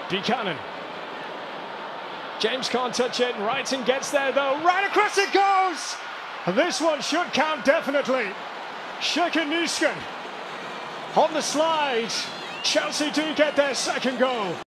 Buchanan. James can't touch it. Reiten gets there though. Right across it goes! And this one should count definitely. Sjoeke Nüsken on the slide. Chelsea do get their second goal.